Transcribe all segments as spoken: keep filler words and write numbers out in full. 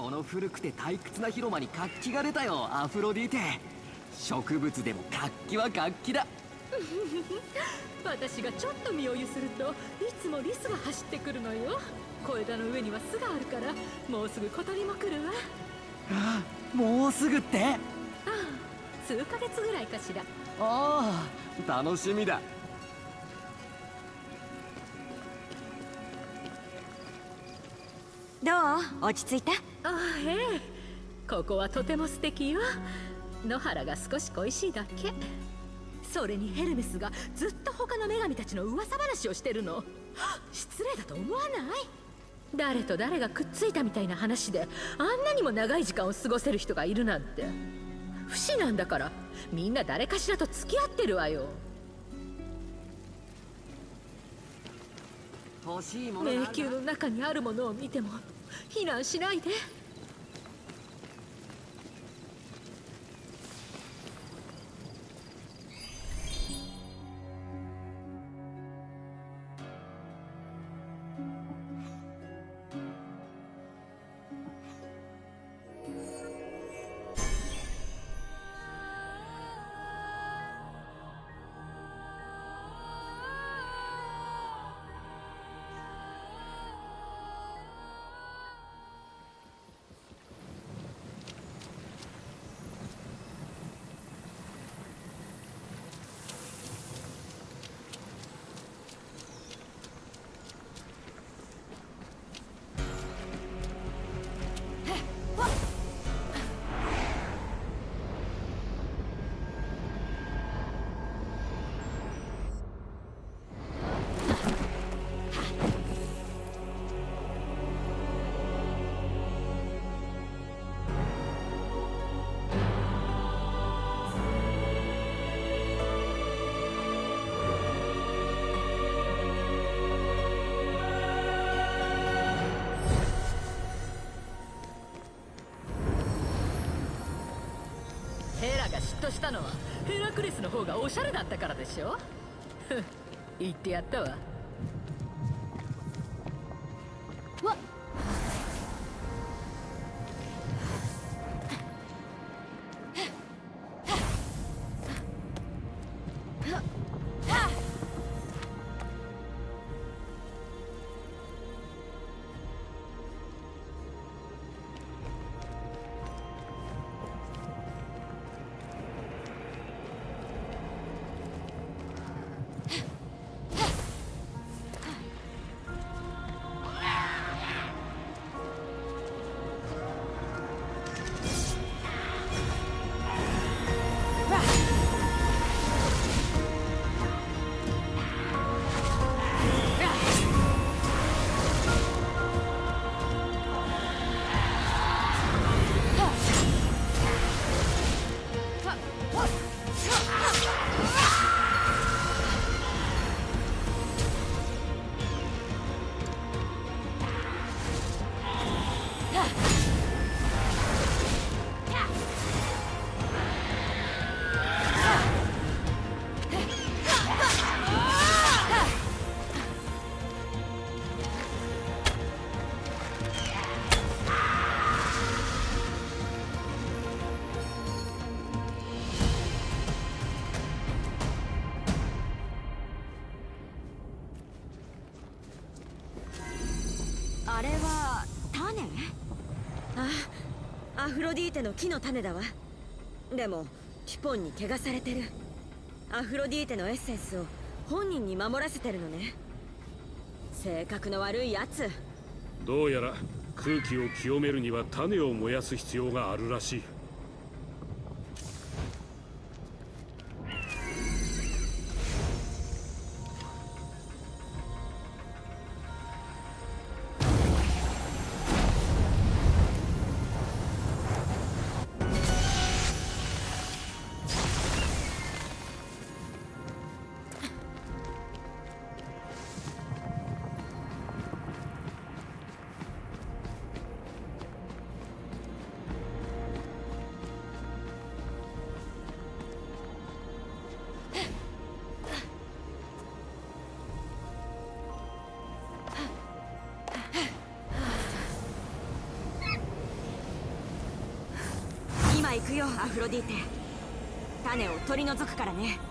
この古くて退屈な広間に活気が出たよ、アフロディーテ。植物でも活気は活気だ。 私がちょっと身をゆするといつもリスが走ってくるのよ。小枝の上には巣があるから、もうすぐ小鳥も来るわ。 ああ、もうすぐって？ああ、 数ヶ月ぐらいかしら。 ああ、楽しみだ。 どう？落ち着いた？ ああ、ええ。ここはとても素敵よ。野原が少し恋しいだけ。それにヘルメスがずっと他の女神たちの噂話をしてるの。失礼だと思わない？誰と誰がくっついたみたいな話であんなにも長い時間を過ごせる人がいるなんて。不死なんだから、みんな誰かしらと付き合ってるわよ。 欲しいもの迷宮の中にあるものを見ても避難しないで。ヘラが嫉妬したのはヘラクレスの方がおしゃれだったからでしょ。言ってやったわ。 わっ、あれは種？ああ、アフロディーテの木の種だわ。でもティポンに怪我されてる。アフロディーテのエッセンスを本人に守らせてるのね。性格の悪いやつ。 どうやら空気を清めるには種を燃やす必要があるらしい。 今行くよアフロディーテ。種を取り除くからね。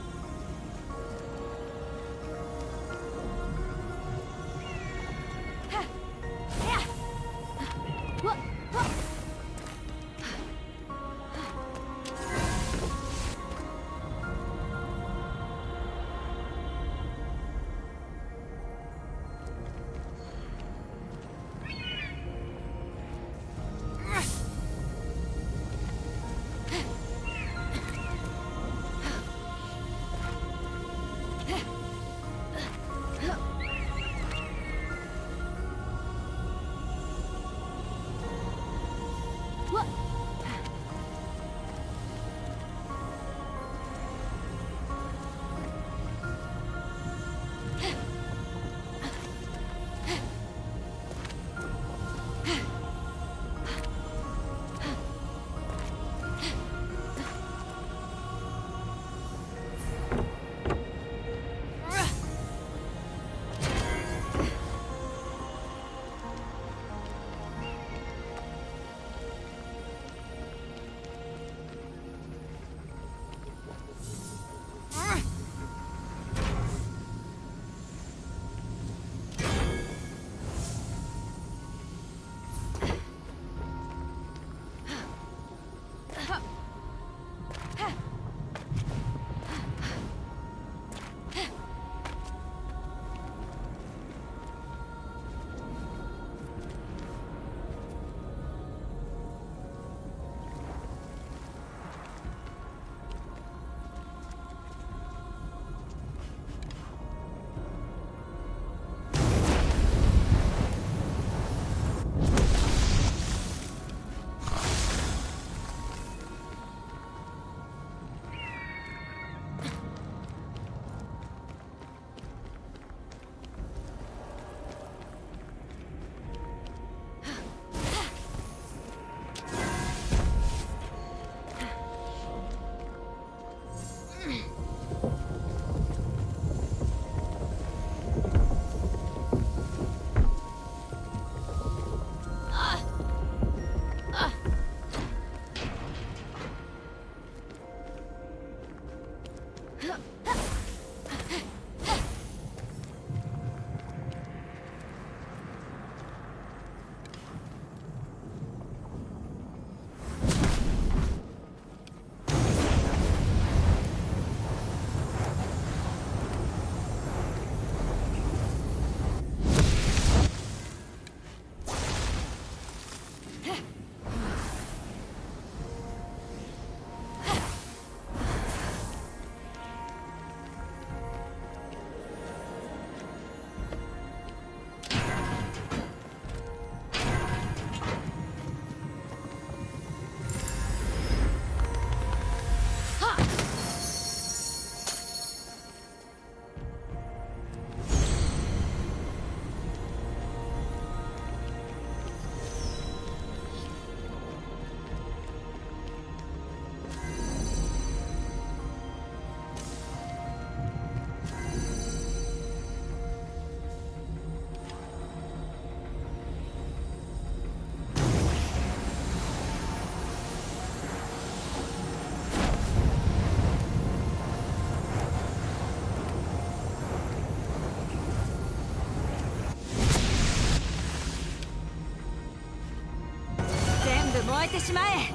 燃えてしまえ。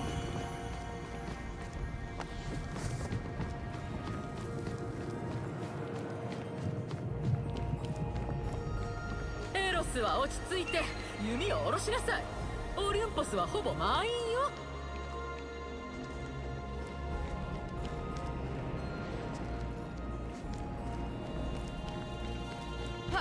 エロスは落ち着いて弓を下ろしなさい。オリュンポスはほぼ満員よ。はっ。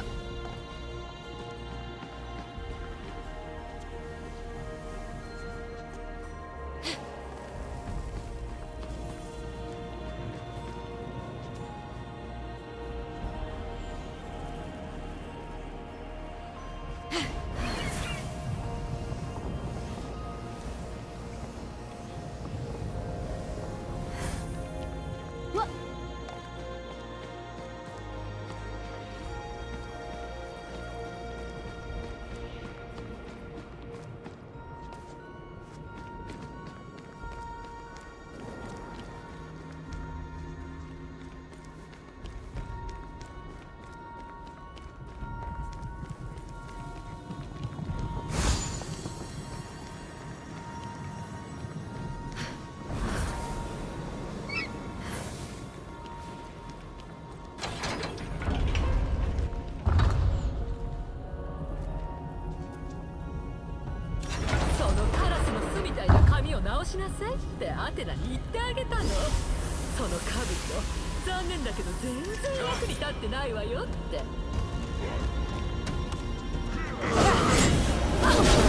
直しなさいってアテナに言ってあげたの。その兜、残念だけど全然役に立ってないわよって。